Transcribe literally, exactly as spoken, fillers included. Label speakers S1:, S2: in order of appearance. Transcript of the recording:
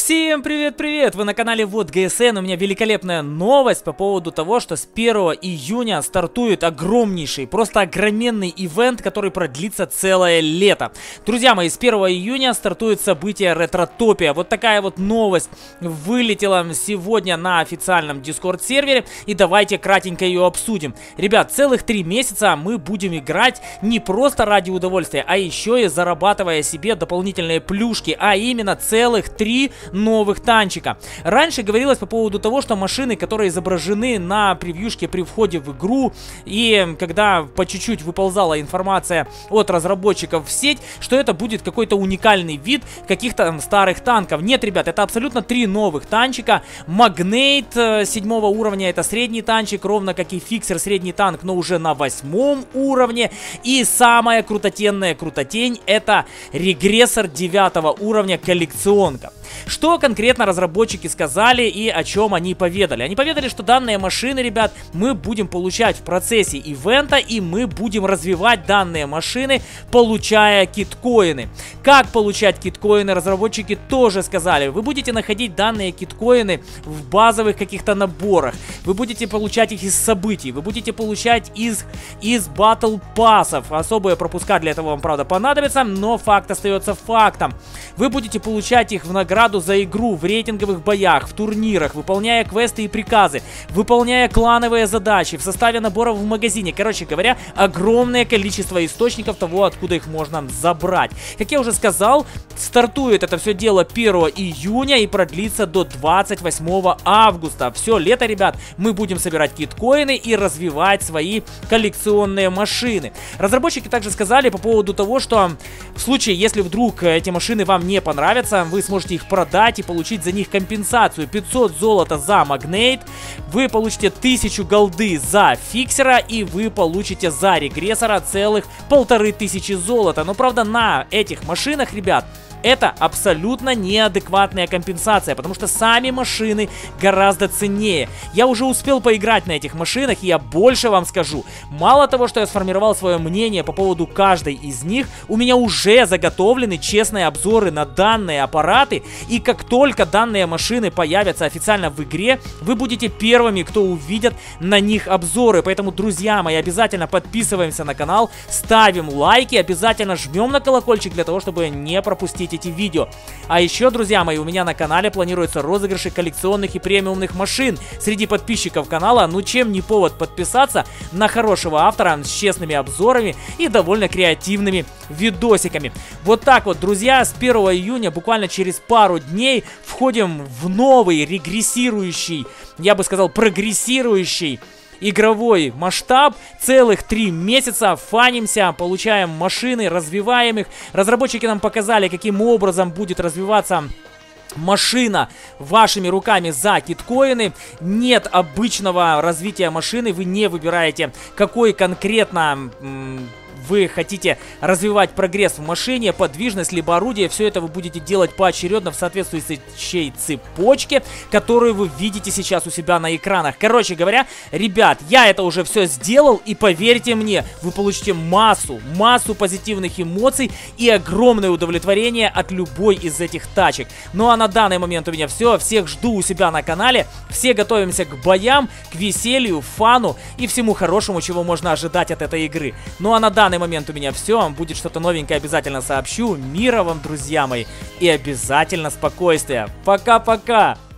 S1: Всем привет-привет! Вы на канале Вот ГСН. У меня великолепная новость по поводу того, что с первого июня стартует огромнейший, просто огроменный ивент, который продлится целое лето. Друзья мои, с первого июня стартует событие Ретро-топия. Вот такая вот новость вылетела сегодня на официальном Discord сервере. И давайте кратенько ее обсудим. Ребят, целых три месяца мы будем играть не просто ради удовольствия, а еще и зарабатывая себе дополнительные плюшки, а именно целых три новых танчика. Раньше говорилось по поводу того, что машины, которые изображены на превьюшке при входе в игру, и когда по чуть-чуть выползала информация от разработчиков в сеть, что это будет какой-то уникальный вид каких-то старых танков. Нет, ребят, это абсолютно три новых танчика. Магнейт седьмого уровня, это средний танчик, ровно как и Фиксер, средний танк, но уже на восьмом уровне. И самая крутотенная крутотень, это Регрессор девятого уровня, коллекционка. Что конкретно разработчики сказали и о чем они поведали? Они поведали, что данные машины, ребят, мы будем получать в процессе ивента, и мы будем развивать данные машины, получая киткоины. Как получать киткоины, разработчики тоже сказали. Вы будете находить данные киткоины в базовых каких-то наборах. Вы будете получать их из событий. Вы будете получать из, из батл пассов. Особые пропуска для этого вам, правда, понадобятся, но факт остается фактом. Вы будете получать их в награду за игру в рейтинговых боях, в турнирах, выполняя квесты и приказы, выполняя клановые задачи, в составе наборов в магазине. Короче говоря, огромное количество источников того, откуда их можно забрать. Как я уже сказал, стартует это все дело первого июня и продлится до двадцать восьмого августа. Все лето, ребят, мы будем собирать киткоины и развивать свои коллекционные машины. Разработчики также сказали по поводу того, что в случае, если вдруг эти машины вам не понравятся, вы сможете их продать и получить за них компенсацию. пятьсот золота за Магнейт, вы получите тысячу голды за Фиксера, и вы получите за Регрессора целых полторы тысячи золота. Но правда, на этих машинах, ребят, это абсолютно неадекватная компенсация, потому что сами машины гораздо ценнее. Я уже успел поиграть на этих машинах, и я больше вам скажу. Мало того, что я сформировал свое мнение по поводу каждой из них, у меня уже заготовлены честные обзоры на данные аппараты, и как только данные машины появятся официально в игре, вы будете первыми, кто увидят на них обзоры. Поэтому, друзья мои, обязательно подписываемся на канал, ставим лайки, обязательно жмем на колокольчик для того, чтобы не пропустить эти видео. А еще, друзья мои, у меня на канале планируются розыгрыши коллекционных и премиумных машин среди подписчиков канала. Ну чем не повод подписаться на хорошего автора с честными обзорами и довольно креативными видосиками. Вот так вот, друзья, с первого июня, буквально через пару дней, входим в новый регрессирующий, я бы сказал, прогрессирующий игровой масштаб. Целых три месяца фанимся, получаем машины, развиваем их. Разработчики нам показали, каким образом будет развиваться машина вашими руками за киткоины. Нет обычного развития машины, вы не выбираете, какой конкретно вы хотите развивать прогресс в машине, подвижность, либо орудие. Все это вы будете делать поочередно в соответствующей цепочке, которую вы видите сейчас у себя на экранах. Короче говоря, ребят, я это уже все сделал, и поверьте мне, вы получите массу, массу позитивных эмоций и огромное удовлетворение от любой из этих тачек. Ну а на данный момент у меня все. Всех жду у себя на канале. Все готовимся к боям, к веселью, фану и всему хорошему, чего можно ожидать от этой игры. Ну а на данный момент у меня все. Будет что-то новенькое, обязательно сообщу. Мира вам, друзья мои, и обязательно спокойствия. Пока-пока!